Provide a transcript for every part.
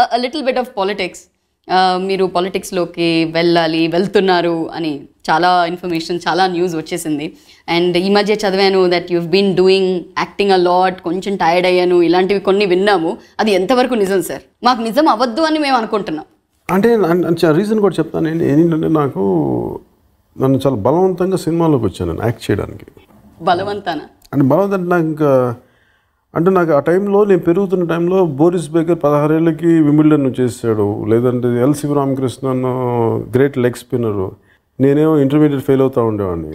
Little bit of politics. మీరు పాలిటిక్స్లోకి వెళ్తున్నారు అని చాలా ఇన్ఫర్మేషన్, చాలా న్యూస్ వచ్చేసింది. అండ్ ఈ మధ్య చదివాను that you've been doing acting a lot, కొంచెం టైర్డ్ అయ్యాను, ఇలాంటివి కొన్ని విన్నాము. అది ఎంతవరకు నిజం సార్? మాకు నిజం అవ్వద్దు అని మేము అనుకుంటున్నాం. అంటే రీజన్ కూడా చెప్తాను. ఏంటంటే నన్ను చాలా బలవంతంగా సినిమాలోకి వచ్చాను నేను యాక్ట్ చేయడానికి. బలవంతానా? అంటే బలవంతం నాకు ఆ టైంలో, నేను పెరుగుతున్న టైంలో బోరిస్ బేకర్ 16 ఏళ్ళకి వింబిల్డన్ చేసాడు, లేదంటే L Sivaramakrishnan great leg spinner, నేనేమో ఇంటర్మీడియట్ ఫెయిల్ అవుతూ ఉండేవాడిని.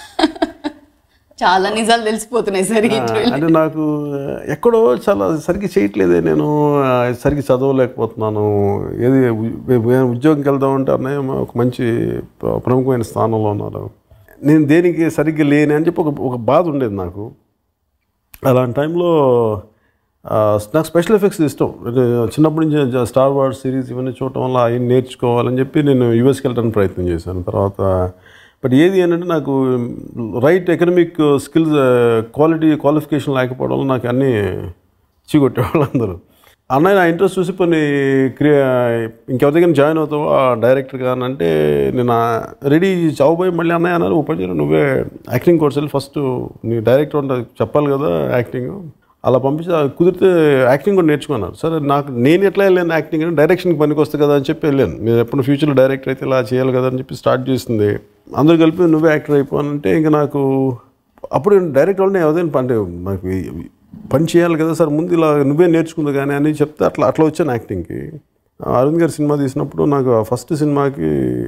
చాలా నిజాలు తెలిసిపోతున్నాయి సార్. అంటే నాకు ఎక్కడో చాలా సరిగ్గా చేయట్లేదే, నేను సరిగ్గా చదవలేకపోతున్నాను. ఏది ఉద్యోగంకి వెళ్దామంటే అన్నయ్య ఒక మంచి ప్రముఖమైన స్థానంలో ఉన్నారు, నేను దేనికి సరిగ్గా లేని అని చెప్పి ఒక బాధ ఉండేది నాకు. అలాంటి టైంలో నాకు స్పెషల్ ఎఫెక్ట్స్ ఇష్టం. చిన్నప్పటి నుంచి స్టార్ వార్స్ సిరీస్ ఇవన్నీ చూడటం వల్ల అవి నేర్చుకోవాలని చెప్పి నేను యూఎస్కి వెళ్ళడానికి ప్రయత్నం చేశాను. తర్వాత బట్ ఏది ఏంటంటే నాకు రైట్ ఎకనమిక్ స్కిల్స్ క్వాలిఫికేషన్ లేకపోవడం వల్ల నాకు అన్నీ చీకొట్టేవాళ్ళు అందరూ. అన్నయ్య నా ఇంట్రెస్ట్ చూసి కొన్ని ఇంకెవరి దగ్గర జాయిన్ అవుతావో డైరెక్టర్ కానీ అంటే నేను రెడీ చావుపోయి మళ్ళీ అన్నయ్య అన్నారు, ఉపయోగం నువ్వే యాక్టింగ్ కోర్స్ వెళ్ళి ఫస్ట్ నీ డైరెక్టర్ ఉంటుంది చెప్పాలి కదా యాక్టింగ్, అలా పంపించి కుదిరితే యాక్టింగ్ కూడా నేర్చుకున్నారు. సరే నేను ఎట్లా వెళ్ళాను యాక్టింగ్ అంటే డైరెక్షన్కి పనికి వస్తుంది కదా అని చెప్పి వెళ్ళాను. మీరు ఎప్పుడు ఫ్యూచర్లో డైరెక్టర్ అయితే ఇలా చేయాలి కదా అని చెప్పి స్టార్ట్ చేసింది. అందరూ కలిపి నువ్వే యాక్టర్ అయిపోవాలంటే ఇంకా నాకు అప్పుడు డైరెక్టర్ వాళ్ళని ఏదైనా అంటే నాకు పని చేయాలి కదా సార్, ముందు ఇలా నువ్వే నేర్చుకుంది కానీ అని చెప్తే అట్లా వచ్చాను యాక్టింగ్కి. అరవింద్ గారి సినిమా తీసినప్పుడు నాకు ఫస్ట్ సినిమాకి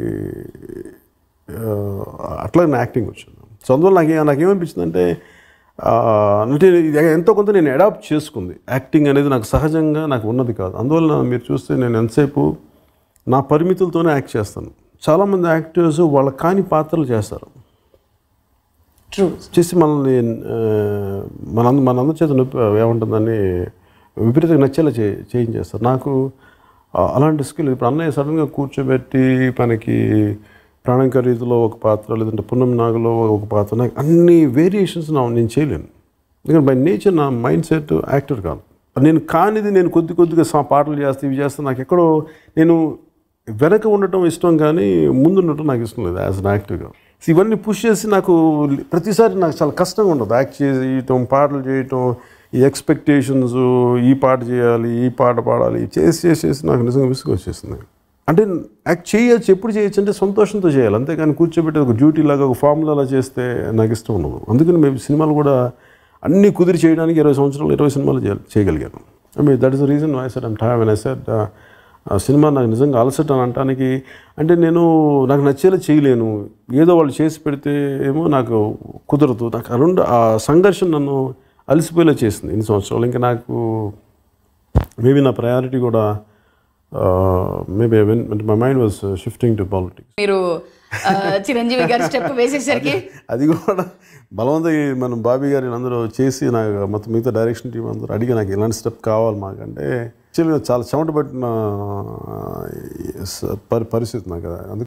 అట్లా నేను యాక్టింగ్ వచ్చాను. సో అందువల్ల నాకేమనిపించిందంటే అంటే ఎంతో కొంత నేను అడాప్ట్ చేసుకుంది. యాక్టింగ్ అనేది నాకు సహజంగా నాకు ఉన్నది కాదు. అందువల్ల మీరు చూస్తే నేను ఎంతసేపు నా పరిమితులతోనే యాక్ట్ చేస్తాను. చాలామంది యాక్టర్స్ వాళ్ళ కాని పాత్రలు చేస్తారు, చేసి మనల్ని మనందరి చేత నొప్పి ఏముంటుందని విపరీతంగా నచ్చేలా చేయించేస్తారు. నాకు అలాంటి స్కిల్ ఇప్పుడు అన్నయ్య సడన్గా కూర్చోబెట్టి మనకి ప్రాణం ఖరీదులో ఒక పాత్ర, లేదంటే పున్నం నాగులో ఒక పాత్ర, నాకు అన్ని వేరియేషన్స్ నేను చేయలేను. ఎందుకంటే బై నేచర్ నా మైండ్ సెట్ యాక్టర్ కాదు. నేను కానిది నేను కొద్దిగా పాటలు చేస్తే ఇవి చేస్తే నాకు ఎక్కడో నేను వెనక ఉండటం ఇష్టం కానీ ముందు ఉండటం నాకు ఇష్టం లేదు యాజ్ అన్ యాక్టర్గా. ఇవన్నీ పుష్ చేసి నాకు ప్రతిసారి నాకు చాలా కష్టంగా ఉండదు యాక్ట్ చేయటం, పాటలు చేయటం, ఈ ఎక్స్పెక్టేషన్స్, ఈ పాట చేయాలి, ఈ పాట పాడాలి, చేసి నాకు నిజంగా విసుగు వచ్చేసింది. అంటే యాక్ట్ చేయొచ్చు, ఎప్పుడు చేయొచ్చు అంటే సంతోషంతో చేయాలి, అంతేకాని కూర్చోబెట్టి ఒక డ్యూటీ లాగా ఒక ఫార్ములా చేస్తే నాకు ఇష్టం ఉండదు. అందుకని మేము సినిమాలు కూడా అన్నీ కుదిరి చేయడానికి 20 సంవత్సరాలు 20 సినిమాలు చేయగలిగాను. That is the reason why said I'm tired when I said సినిమా నాకు నిజంగా అలసట అని అంటానికి. అంటే నాకు నచ్చేలా చేయలేను, ఏదో వాళ్ళు చేసి పెడితే ఏమో నాకు కుదరదు. నాకు ఆ సంఘర్షణ నన్ను అలసిపోయేలా చేసింది ఇన్ని సంవత్సరాలు. ఇంకా నాకు మేబీ నా ప్రయారిటీ కూడా maybe my mind was shifting to politics. మీరు చిరంజీవి గారి స్టెప్ వేసేసరికి అది కూడా బలవంతంగా మనం బాబీ గారిని అందరూ చేసి నాకు మొత్తం మిగతా డైరెక్షన్ టీం అందరూ అడిగి నాకు ఇలాంటి స్టెప్ కావాలి మాకంటే యాక్చువల్గా చాలా చెమట పట్టిన పరిస్థితి నాకు.